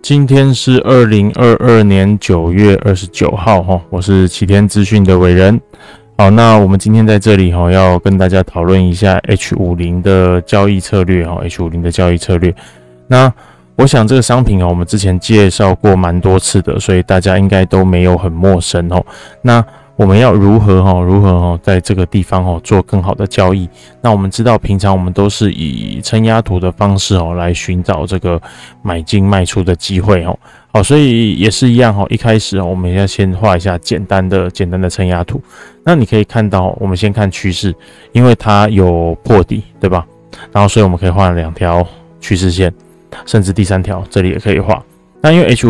今天是2022年9月29号我是齐天资讯的伟人。好，那我们今天在这里要跟大家讨论一下 H50 的交易策略H50 的交易策略。那我想这个商品我们之前介绍过蛮多次的，所以大家应该都没有很陌生那我们要如何在这个地方做更好的交易？那我们知道平常我们都是以撑压图的方式来寻找这个买进卖出的机会好，所以也是一样一开始我们要先画一下简单的撑压图。那你可以看到，我们先看趋势，因为它有破底，对吧？然后所以我们可以画2条趋势线，甚至第3条这里也可以画。那因为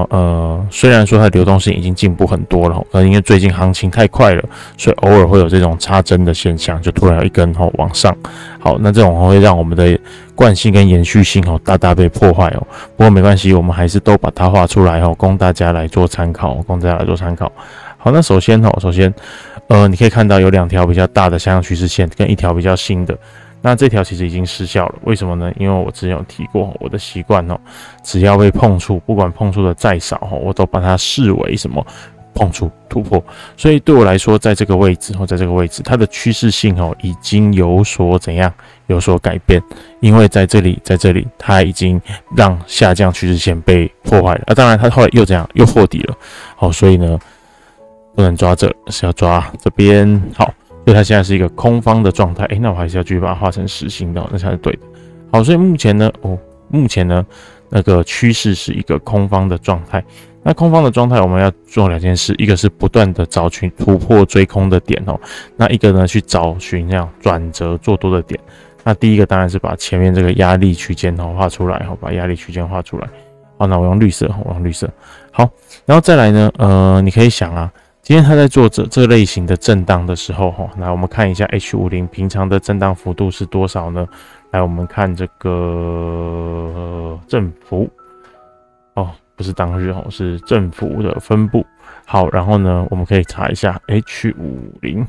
H50 虽然说它的流动性已经进步很多了，可能因为最近行情太快了，所以偶尔会有这种插针的现象，就突然有一根往上。好，那这种会让我们的惯性跟延续性大大被破坏不过没关系，我们还是都把它画出来供大家来做参考，好，那首先你可以看到有2条比较大的下降趋势线跟1条比较新的。那这条其实已经失效了，为什么呢？因为我之前有提过，我的习惯只要被碰触，不管碰触的再少我都把它视为什么碰触突破。所以对我来说，在这个位置它的趋势性已经有所改变，因为在这里它已经让下降趋势线被破坏了当然它后来又又破底了所以呢不能抓这，是要抓这边。好，所以它现在是一个空方的状态，那我还是要继续把它画成实心的那才是对的。好，所以目前呢那个趋势是一个空方的状态。那空方的状态我们要做2件事，一个是不断的找寻突破追空的点那一个呢去找寻这样转折做多的点。那第一个当然是把前面这个压力区间画出来把压力区间画出来。好，那我用绿色好，然后再来呢你可以想今天他在做这类型的震荡的时候来我们看一下 H50 平常的震荡幅度是多少呢？来我们看这个振幅不是当日是振幅的分布。好，然后呢我们可以查一下 H50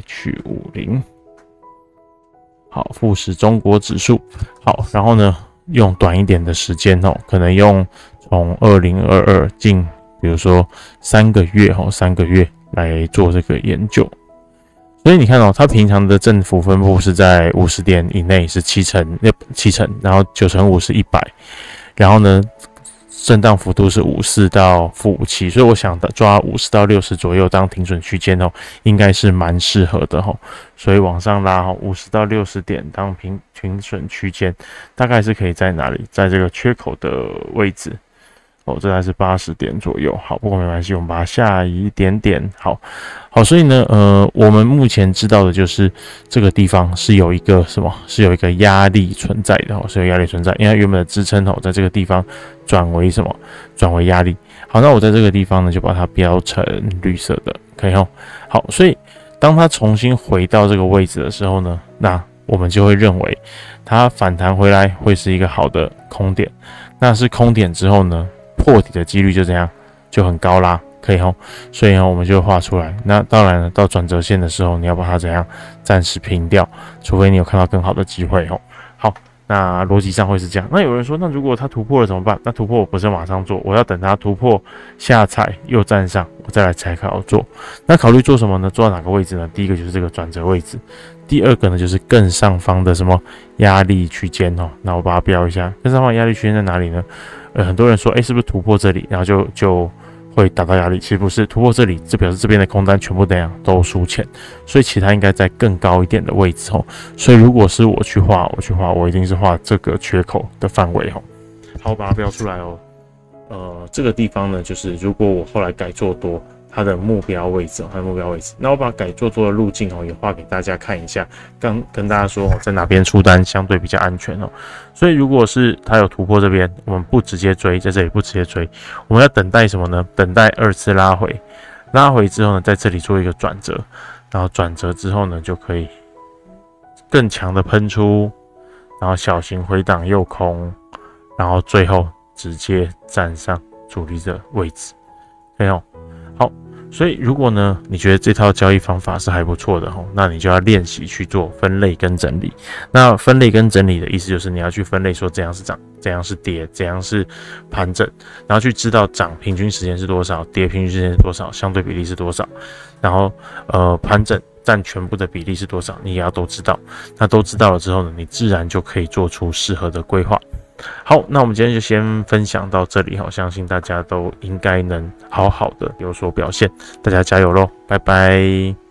好，富时中国指数。好，然后呢用短一点的时间可能用从2022近比如说3个月来做这个研究。所以你看它平常的振幅分布是在50点以内是7成，然后9乘5是100，然后呢震荡幅度是54到-57，所以我想抓50到60左右当停损区间应该是蛮适合的所以往上拉50到60点当停损区间，大概是可以在哪里？在这个缺口的位置这还是80点左右。好，不过没关系，我们把它下移一点点。好，所以呢我们目前知道的就是这个地方是有一个是有一个压力存在的是有压力存在，因为原本的支撑在这个地方转为压力。好，那我在这个地方呢就把它标成绿色的，可以好，所以当它重新回到这个位置的时候呢，那我们就会认为它反弹回来会是一个好的空点。那是空点之后呢破底的几率就很高啦，可以所以我们就画出来。那当然了，到转折线的时候你要把它暂时平掉，除非你有看到更好的机会好，那逻辑上会是这样。那有人说，那如果它突破了怎么办？那突破我不是马上做，我要等它突破下踩又站上，我再来才考做。那考虑做什么呢？做到哪个位置呢？第一个就是这个转折位置，第二个呢就是更上方的压力区间那我把它标一下，更上方的压力区间在哪里呢？很多人说是不是突破这里然后就会达到压力？其实不是，突破这里这表示这边的空单全部都输钱，所以其他应该在更高一点的位置所以如果是我去画我一定是画这个缺口的范围好，我把它标出来这个地方呢就是如果我后来改做多它的目标位置那我把改做多的路径也画给大家看一下，跟大家说在哪边出单相对比较安全所以如果是它有突破这边，我们不直接追，在这里不直接追，我们要等待什么呢？等待2次拉回之后呢，在这里做一个转折，然后转折之后呢就可以更强的喷出，然后小型回档诱空，然后最后直接站上主力的位置，可以好， 所以如果呢，你觉得这套交易方法是还不错的那你就要练习去做分类跟整理。那分类跟整理的意思就是你要去分类说怎样是涨，怎样是跌，怎样是盘整，然后去知道涨平均时间是多少，跌平均时间是多少，相对比例是多少，然后盘整占全部的比例是多少，你也要都知道。那都知道了之后呢，你自然就可以做出适合的规划。好，那我们今天就先分享到这里，相信大家都应该能好好的有所表现，大家加油咯，拜拜。